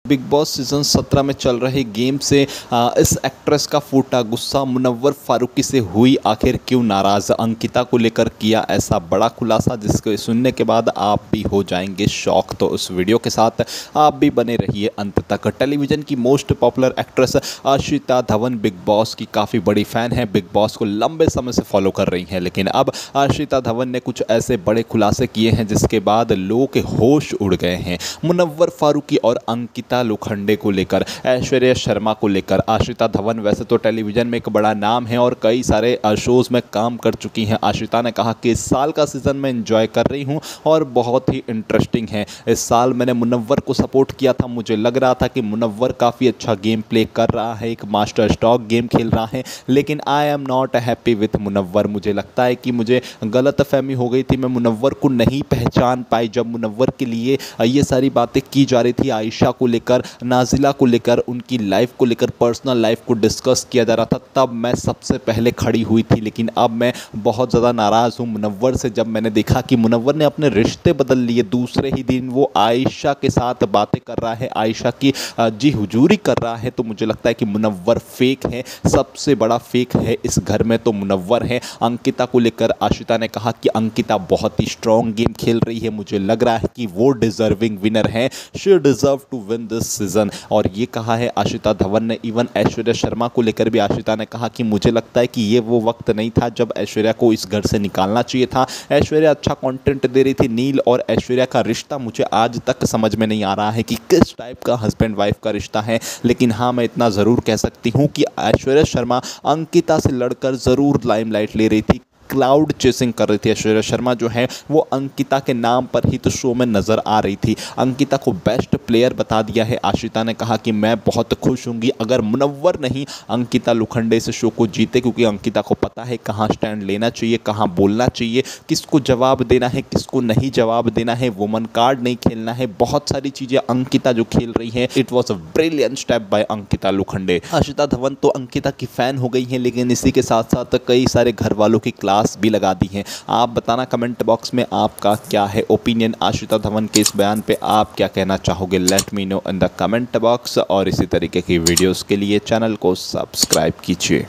Big boss season 17 में चल रहे गेम से इस एक्ट्रेस का फूटा गुस्सा मुनव्वर फारूकी से हुई आखिर क्यों नाराज़। अंकिता को लेकर किया ऐसा बड़ा खुलासा जिसको सुनने के बाद आप भी हो जाएंगे शॉक। तो उस वीडियो के साथ आप भी बने रहिए अंत तक। टेलीविज़न की most popular actress Ashita Dhawan Bigg Boss की काफ़ी बड़ी फ़ैन है, बिग बॉस को लंबे समय से फॉलो कर रही हैं। लेकिन अब आशिता धवन ने कुछ ऐसे बड़े खुलासे किए हैं जिसके बाद लोगों के होश उड़ गए हैं। मुनव्वर फारूकी और अंकिता लोखंडे को लेकर, ऐश्वर्या शर्मा को लेकर। आशिता धवन वैसे तो टेलीविज़न में एक बड़ा नाम है और कई सारे शोज़ में काम कर चुकी हैं। आशिता ने कहा कि इस साल का सीज़न मैं एंजॉय कर रही हूं और बहुत ही इंटरेस्टिंग है। इस साल मैंने मुनव्वर को सपोर्ट किया था, मुझे लग रहा था कि मुनव्वर काफ़ी अच्छा गेम प्ले कर रहा है, एक मास्टर स्ट्रोक गेम खेल रहा है, लेकिन I am not happy with Munawar. मुझे लगता है कि मुझे गलतफहमी हो गई थी, मैं मुनव्वर को नहीं पहचान पाई। जब मुनव्वर के लिए ये सारी बातें की जा रही थी, आयशा को लेकर, नाजिला को लेकर, उनकी लाइफ को लेकर, पर्सनल लाइफ को डिस्कस किया जा रहा था, तब मैं सबसे पहले खड़ी हुई थी। लेकिन अब मैं बहुत ज़्यादा नाराज़ हूँ मुनव्वर से। जब मैंने देखा कि मुनव्वर ने अपने रिश्ते बदल लिए, दूसरे ही दिन वो आयशा के साथ बातें कर रहा है, आयशा की जी हुजूरी कर रहा है, तो मुझे लगता है कि मुनव्वर फेक है, सबसे बड़ा फेक है इस घर में तो मुनव्वर है। अंकिता को लेकर आशिता ने कहा कि अंकिता बहुत ही स्ट्रॉन्ग गेम खेल रही है, मुझे लग रहा है कि वो डिजर्विंग विनर है, she deserve to win this season. और ये कहा है आशिता धवन ने। इवन ऐश्वर्या शर्मा को लेकर भी आशिता ने कहा कि मुझे लगता है कि ये वो वक्त नहीं था जब ऐश्वर्या को इस घर से निकालना चाहिए था। ऐश्वर्या अच्छा कंटेंट दे रही थी। नील और ऐश्वर्या का रिश्ता मुझे आज तक समझ में नहीं आ रहा है कि किस टाइप का हस्बैंड वाइफ का रिश्ता है। लेकिन हाँ, मैं इतना ज़रूर कह सकती हूँ कि ऐश्वर्या शर्मा अंकिता से लड़कर ज़रूर लाइमलाइट ले रही थी, क्लाउड चेसिंग कर रही थी। ऐश्वर्या शर्मा जो है वो अंकिता के नाम पर ही तो शो में नज़र आ रही थी। अंकिता को बेस्ट प्लेयर बता दिया है। आशिता ने कहा कि मैं बहुत खुश हूँगी अगर मुनव्वर नहीं अंकिता लोखंडे से शो को जीते, क्योंकि अंकिता को पता है कहाँ स्टैंड लेना चाहिए, कहाँ बोलना चाहिए, किसको जवाब देना है, किसको नहीं जवाब देना है, वुमन कार्ड नहीं खेलना है। बहुत सारी चीज़ें अंकिता जो खेल रही है, it was a brilliant step by Ankita Lokhande. Ashita Dhawan तो अंकिता की फ़ैन हो गई हैं, लेकिन इसी के साथ साथ कई सारे घर वालों की क्लास भी लगा दी हैं। आप बताना कमेंट बॉक्स में आपका क्या है ओपिनियन आशिता धवन के इस बयान पे, आप क्या कहना चाहोगे? Let me know in the comment box. और इसी तरीके की वीडियोस के लिए चैनल को सब्सक्राइब कीजिए।